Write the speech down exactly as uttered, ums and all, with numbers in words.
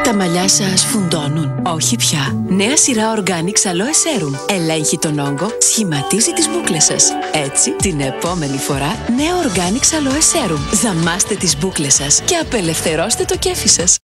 Τα μαλλιά σας φουντώνουν? Όχι πια. Νέα σειρά Organics Aloe Serum. Ελέγχει τον όγκο, σχηματίζει τις μπούκλες σας. Έτσι, την επόμενη φορά, νέο Organics Aloe Serum. Δαμάστε τις μπούκλες σας και απελευθερώστε το κέφι σας.